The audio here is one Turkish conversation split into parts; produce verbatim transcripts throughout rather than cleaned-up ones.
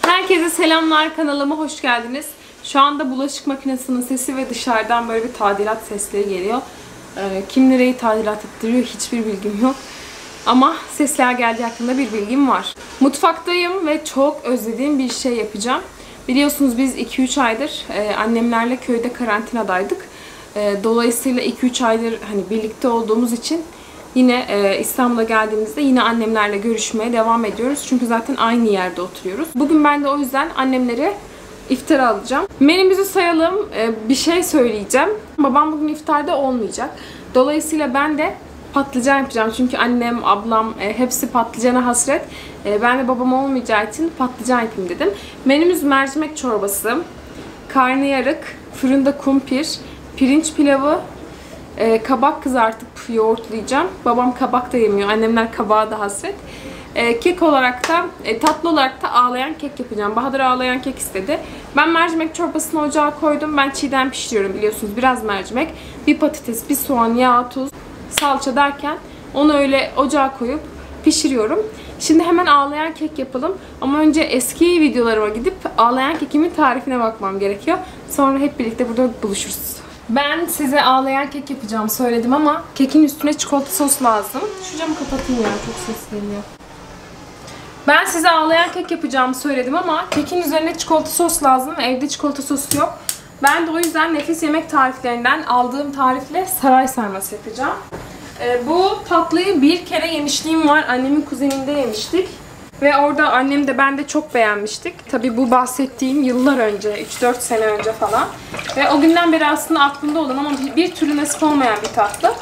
Herkese selamlar, kanalıma hoş geldiniz. Şu anda bulaşık makinesinin sesi ve dışarıdan böyle bir tadilat sesleri geliyor. Ee, kim nereyi tadilat ettiriyor hiçbir bilgim yok. Ama sesler geldiği hakkında bir bilgim var. Mutfaktayım ve çok özlediğim bir şey yapacağım. Biliyorsunuz biz iki üç aydır e, annemlerle köyde karantinadaydık. E, dolayısıyla iki üç aydır hani birlikte olduğumuz için yine e, İstanbul'a geldiğimizde yine annemlerle görüşmeye devam ediyoruz. Çünkü zaten aynı yerde oturuyoruz. Bugün ben de o yüzden annemlere iftara alacağım. Menümüzü sayalım. E, bir şey söyleyeceğim. Babam bugün iftarda olmayacak. Dolayısıyla ben de patlıcan yapacağım. Çünkü annem, ablam e, hepsi patlıcana hasret. E, ben de babam olmayacağı için patlıcan yapayım dedim. Menümüz mercimek çorbası, karnıyarık, fırında kumpir, pirinç pilavı, e, kabak kızartıp yoğurtlayacağım. Babam kabak da yemiyor. Annemler kabağa da hasret. E, kek olarak da, e, tatlı olarak da ağlayan kek yapacağım. Bahadır ağlayan kek istedi. Ben mercimek çorbasını ocağa koydum. Ben çiğden pişiriyorum biliyorsunuz. Biraz mercimek, bir patates, bir soğan, yağ, tuz, salça derken onu öyle ocağa koyup pişiriyorum. Şimdi hemen ağlayan kek yapalım. Ama önce eski videolarıma gidip ağlayan kekimin tarifine bakmam gerekiyor. Sonra hep birlikte burada buluşuruz. Ben size ağlayan kek yapacağım söyledim ama kekin üstüne çikolata sos lazım. Şu camı kapatayım ya, çok ses geliyor. Ben size ağlayan kek yapacağımı söyledim ama kekin üzerine çikolata sos lazım. Evde çikolata sosu yok. Ben de o yüzden nefis yemek tariflerinden aldığım tarifle saray sarması yapacağım. Ee, bu tatlıyı bir kere yemişliğim var. Annemin kuzeninde yemiştik. Ve orada annem de ben de çok beğenmiştik. Tabii bu bahsettiğim yıllar önce, üç dört sene önce falan. Ve o günden beri aslında aklımda olan ama bir türlü nasip olmayan bir tatlı.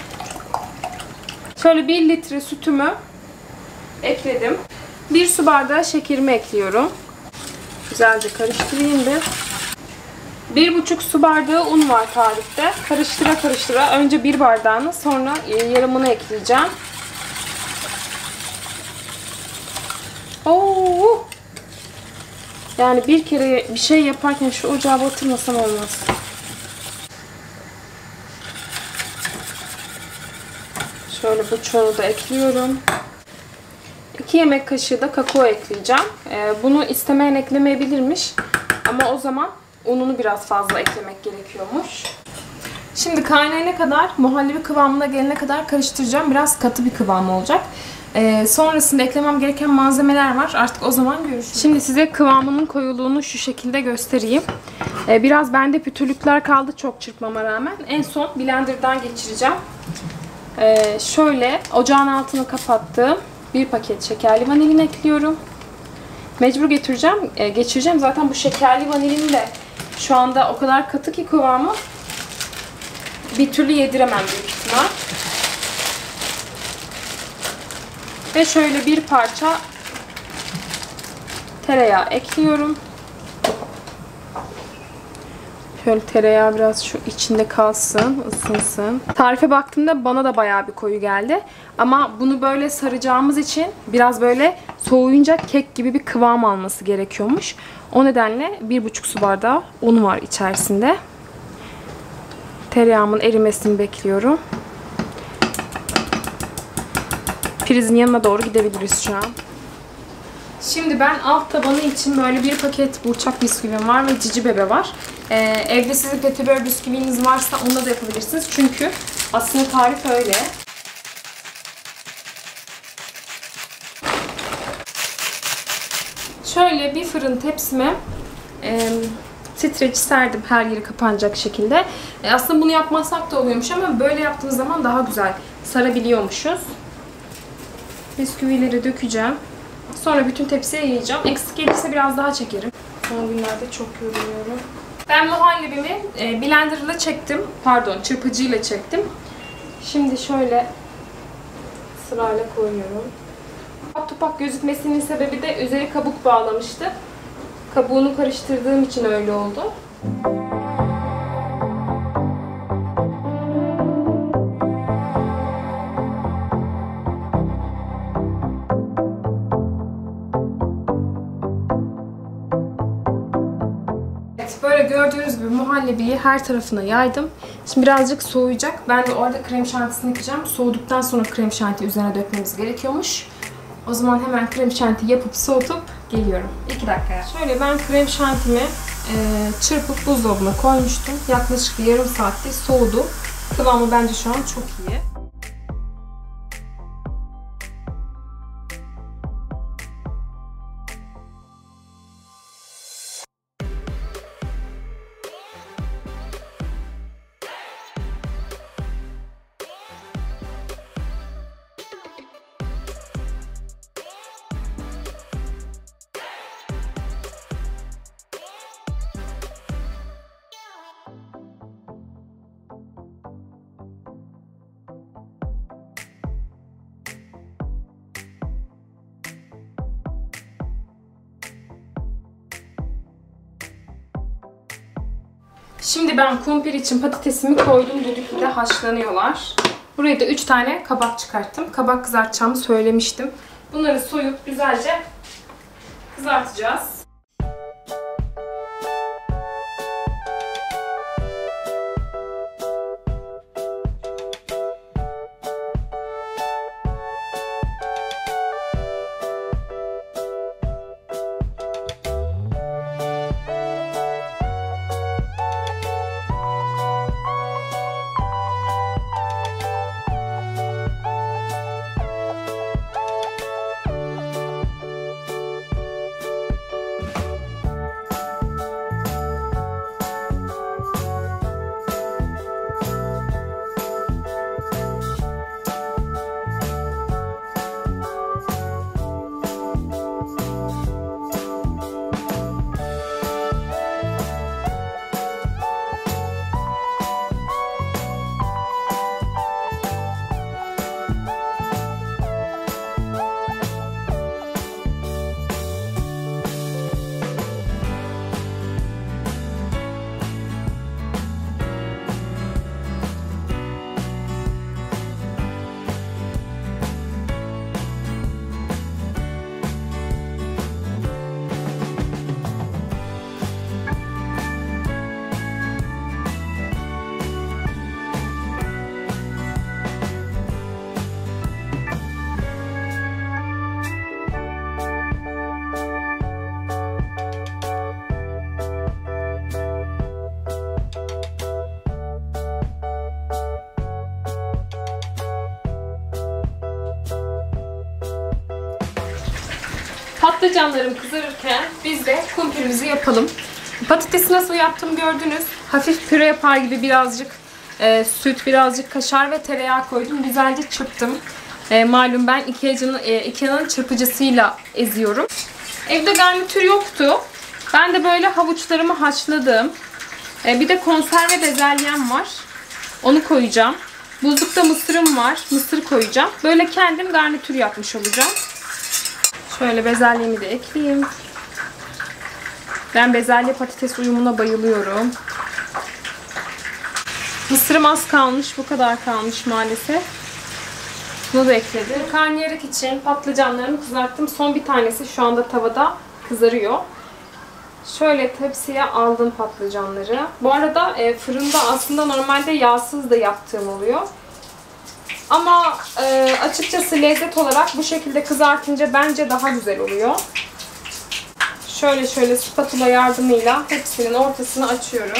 Şöyle bir litre sütümü ekledim. Bir su bardağı şekerimi ekliyorum. Güzelce karıştırayım bir. Bir buçuk su bardağı un var tarifte. Karıştıra karıştıra önce bir bardağını sonra yarımını ekleyeceğim. Oo! Yani bir kere bir şey yaparken şu ocağa batırmasam olmaz. Şöyle bu çoğu da ekliyorum. iki yemek kaşığı da kakao ekleyeceğim. Ee, bunu istemeyen eklemeyebilirmiş. Ama o zaman ununu biraz fazla eklemek gerekiyormuş. Şimdi kaynayana kadar, muhallebi kıvamına gelene kadar karıştıracağım. Biraz katı bir kıvam olacak. Ee, sonrasında eklemem gereken malzemeler var. Artık o zaman görüşürüz. Şimdi size kıvamının koyuluğunu şu şekilde göstereyim. Ee, biraz bende pütürlükler kaldı çok çırpmama rağmen. En son blenderdan geçireceğim. Ee, şöyle ocağın altını kapattım. Bir paket şekerli vanilin ekliyorum. Mecbur getireceğim, e, geçireceğim. Zaten bu şekerli vanilin de şu anda o kadar katı ki kıvamı bir türlü yediremem büyük ihtimal. Ve şöyle bir parça tereyağı ekliyorum. Şöyle tereyağı biraz şu içinde kalsın, ısınsın. Tarife baktığımda bana da bayağı bir koyu geldi. Ama bunu böyle saracağımız için biraz böyle soğuyunca kek gibi bir kıvam alması gerekiyormuş. O nedenle bir buçuk su bardağı un var içerisinde. Tereyağımın erimesini bekliyorum. Prizin yanına doğru gidebiliriz şu an. Şimdi ben alt tabanı için böyle bir paket burçak bisküvim var ve cici bebe var. Ee, evde sizin petibör bisküviniz varsa onunla da yapabilirsiniz. Çünkü aslında tarif öyle. Şöyle bir fırın tepsime e, streç serdim her yeri kapanacak şekilde. E, aslında bunu yapmazsak da oluyormuş ama böyle yaptığımız zaman daha güzel sarabiliyormuşuz. Bisküvileri dökeceğim. Sonra bütün tepsiye yayacağım. Eksik gelirse biraz daha çekerim. Son günlerde çok yoruluyorum. Ben muhallebimi e, blenderla çektim. Pardon, çırpıcıyla çektim. Şimdi şöyle sırayla koyuyorum. Topak topak gözükmesinin sebebi de üzeri kabuk bağlamıştı. Kabuğunu karıştırdığım için öyle oldu. Böyle gördüğünüz gibi muhallebiyi her tarafına yaydım. Şimdi birazcık soğuyacak. Ben de orada krem şantisini yapacağım. Soğuduktan sonra krem şanti üzerine dökmemiz gerekiyormuş. O zaman hemen krem şanti yapıp soğutup Geliyorum. iki dakikaya. Şöyle ben krem şantimi e, çırpıp buzdolabına koymuştum. Yaklaşık bir yarım saatte soğudu. Kıvamı bence şu an çok iyi. Şimdi ben kumpir için patatesimi koydum. Düdüklüde haşlanıyorlar. Buraya da üç tane kabak çıkarttım. Kabak kızartacağımı söylemiştim. Bunları soyup güzelce kızartacağız. Patlıcanlarım kızarırken biz de kumpirimizi yapalım. Patatesi nasıl yaptım gördünüz. Hafif püre yapar gibi birazcık e, süt, birazcık kaşar ve tereyağı koydum. Güzelce çırptım. E, malum ben Ikea'nın e, Ikea'nın çırpıcısıyla eziyorum. Evde garnitür yoktu. Ben de böyle havuçlarımı haşladım. E, bir de konserve bezelyem var. Onu koyacağım. Buzlukta mısırım var. Mısır koyacağım. Böyle kendim garnitür yapmış olacağım. Şöyle bezelyemi de ekleyeyim. Ben bezelye patates uyumuna bayılıyorum. Mısırım az kalmış. Bu kadar kalmış maalesef. Bunu da ekledim. Karnıyarık için patlıcanlarımı kızarttım. Son bir tanesi şu anda tavada kızarıyor. Şöyle tepsiye aldım patlıcanları. Bu arada e, fırında aslında normalde yağsız da yaptığım oluyor. Ama e, açıkçası lezzet olarak bu şekilde kızartınca bence daha güzel oluyor. Şöyle şöyle spatula yardımıyla hepsinin ortasını açıyorum.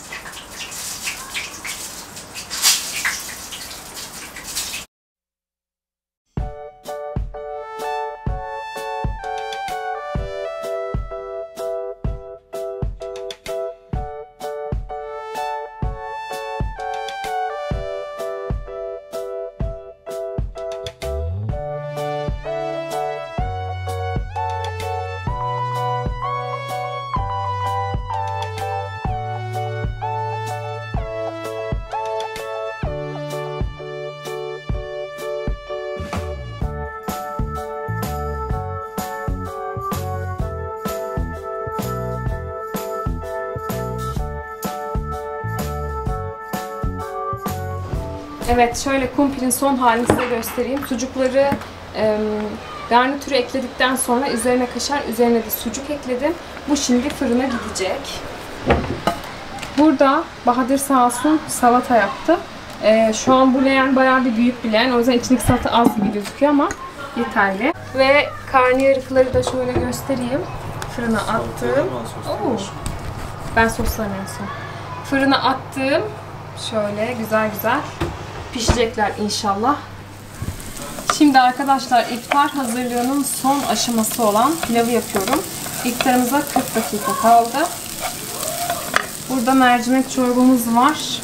Evet, şöyle kumpirin son halini size göstereyim. Sucukları e, garnitürü ekledikten sonra üzerine kaşar, üzerine de sucuk ekledim. Bu şimdi fırına gidecek. Burada Bahadır sağ olsun salata yaptı. E, şu an bu leğen bayağı bir büyük bir leğen. O yüzden içindeki salata az gibi gözüküyor ama yeterli. Ve karnıyarıkları da şöyle göstereyim. Fırına attım. Oo. Ben soslarım en son. Fırına attım. Şöyle güzel güzel pişecekler inşallah. Şimdi arkadaşlar iftar hazırlığının son aşaması olan pilavı yapıyorum. İftarımıza kırk dakika kaldı. Burada mercimek çorbamız var.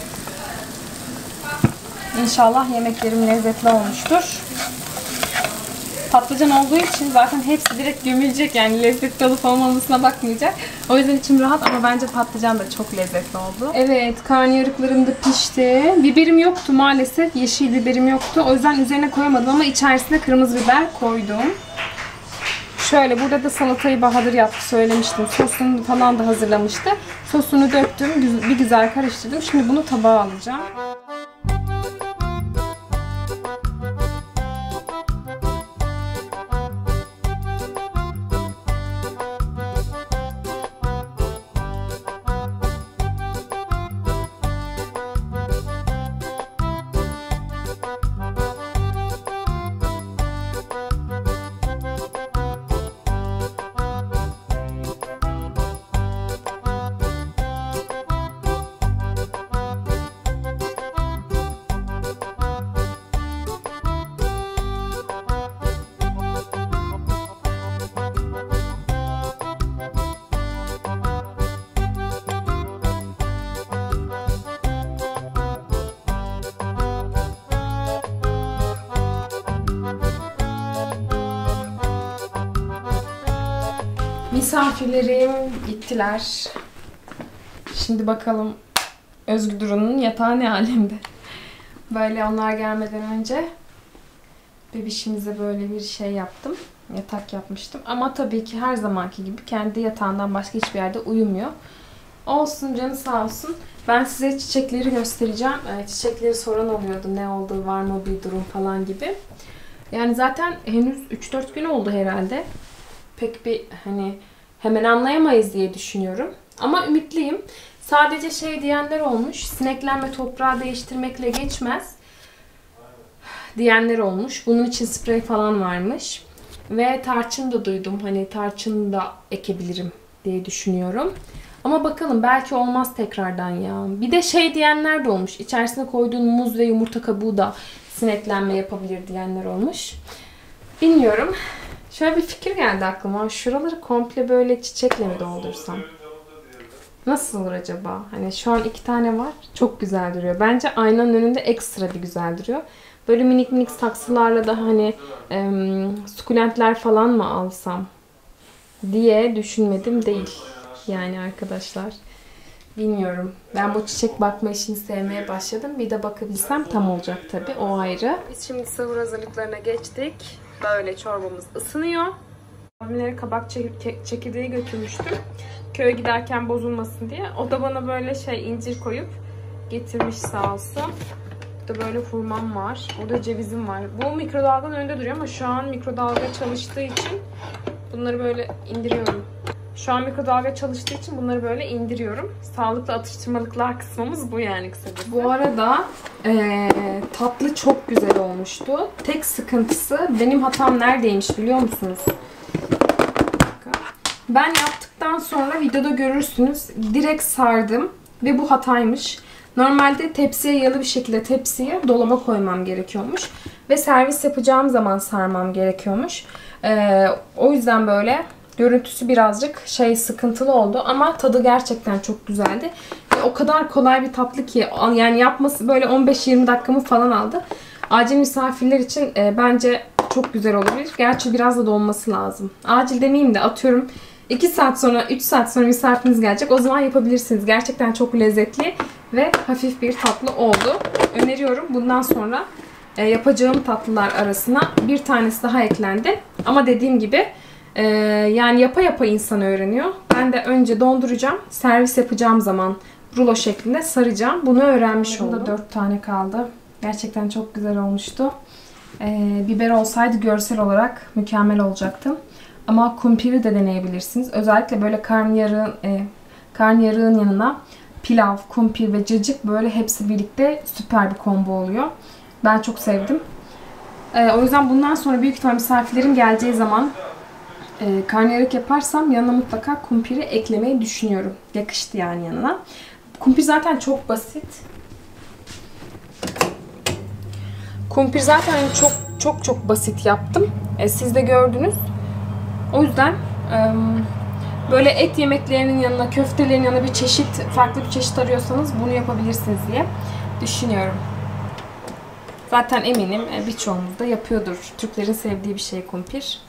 İnşallah yemeklerim lezzetli olmuştur. Patlıcan olduğu için zaten hepsi direkt gömülecek, yani lezzetli olup olmamasına bakmayacak. O yüzden içim rahat ama bence patlıcan da çok lezzetli oldu. Evet, karnıyarıklarım da pişti. Biberim yoktu maalesef, yeşil biberim yoktu. O yüzden üzerine koyamadım ama içerisine kırmızı biber koydum. Şöyle burada da salatayı Bahadır yaptı, söylemiştim. Sosunu falan da hazırlamıştı. Sosunu döktüm, bir güzel karıştırdım. Şimdi bunu tabağa alacağım. Misafirlerim gittiler. Şimdi bakalım Özgür Duru'nun yatağı ne alemde. Böyle onlar gelmeden önce bebişimize böyle bir şey yaptım. Yatak yapmıştım. Ama tabii ki her zamanki gibi kendi yatağından başka hiçbir yerde uyumuyor. Olsun, canı sağ olsun. Ben size çiçekleri göstereceğim. Çiçekleri soran oluyordu. Ne oldu, var mı bir durum falan gibi. Yani zaten henüz üç dört gün oldu herhalde. Pek bir hani hemen anlayamayız diye düşünüyorum. Ama ümitliyim. Sadece şey diyenler olmuş. Sineklenme toprağı değiştirmekle geçmez diyenler olmuş. Bunun için sprey falan varmış. Ve tarçın da duydum. Hani tarçın da ekebilirim diye düşünüyorum. Ama bakalım, belki olmaz tekrardan ya. Bir de şey diyenler de olmuş. İçerisine koyduğun muz ve yumurta kabuğu da sineklenme yapabilir diyenler olmuş. Bilmiyorum. Şöyle bir fikir geldi aklıma. Şuraları komple böyle çiçekle mi doldursam? Nasıl olur acaba? Hani şu an iki tane var. Çok güzel duruyor. Bence aynanın önünde ekstra bir güzel duruyor. Böyle minik minik saksılarla da hani e, sukulentler falan mı alsam diye düşünmedim değil. Yani arkadaşlar. Bilmiyorum. Ben bu çiçek bakma işini sevmeye başladım. Bir de bakabilsem tam olacak tabii. O ayrı. Biz şimdi sahur hazırlıklarına geçtik. Böyle çorbamız ısınıyor. Abimlere kabak çekirdeği götürmüştüm. Köye giderken bozulmasın diye. O da bana böyle şey incir koyup getirmiş sağ olsun. Burada böyle hurmam var. Burada cevizim var. Bu mikrodalganın önünde duruyor ama şu an mikrodalga çalıştığı için bunları böyle indiriyorum. Şu an mikrodalga çalıştığı için bunları böyle indiriyorum. Sağlıklı atıştırmalıklar kısmımız bu yani kısacası. Bu arada ee, tatlı çok güzel olmuştu. Tek sıkıntısı, benim hatam neredeymiş biliyor musunuz? Ben yaptıktan sonra videoda görürsünüz. Direkt sardım ve bu hataymış. Normalde tepsiye yalı bir şekilde tepsiye dolaba koymam gerekiyormuş. Ve servis yapacağım zaman sarmam gerekiyormuş. Ee, o yüzden böyle görüntüsü birazcık şey sıkıntılı oldu ama tadı gerçekten çok güzeldi. Ve o kadar kolay bir tatlı ki yani yapması böyle on beş yirmi dakikamı falan aldı. Acil misafirler için e, bence çok güzel olabilir. Gerçi biraz da dolması lazım. Acil demeyeyim de atıyorum iki saat sonra üç saat sonra misafiriniz gelecek. O zaman yapabilirsiniz. Gerçekten çok lezzetli ve hafif bir tatlı oldu. Öneriyorum. Bundan sonra e, yapacağım tatlılar arasına bir tanesi daha eklendi. Ama dediğim gibi Ee, yani yapa yapa insan öğreniyor. Ben de önce donduracağım. Servis yapacağım zaman rulo şeklinde saracağım. Bunu öğrenmiş oldum. dört tane kaldı. Gerçekten çok güzel olmuştu. Ee, biber olsaydı görsel olarak mükemmel olacaktı. Ama kumpiri de deneyebilirsiniz. Özellikle böyle karnıyarığın, e, karnıyarığın yanına pilav, kumpir ve cacık böyle hepsi birlikte süper bir combo oluyor. Ben çok sevdim. Ee, o yüzden bundan sonra büyük ihtimal misafirlerim geleceği zaman e, karnıyarık yaparsam yanına mutlaka kumpiri eklemeyi düşünüyorum. Yakıştı yani yanına. Kumpir zaten çok basit. Kumpir zaten hani çok çok çok basit yaptım. E, siz de gördünüz. O yüzden e, böyle et yemeklerinin yanına, köftelerin yanına bir çeşit, farklı bir çeşit arıyorsanız bunu yapabilirsiniz diye düşünüyorum. Zaten eminim birçoğumuz da yapıyordur. Türklerin sevdiği bir şey kumpir.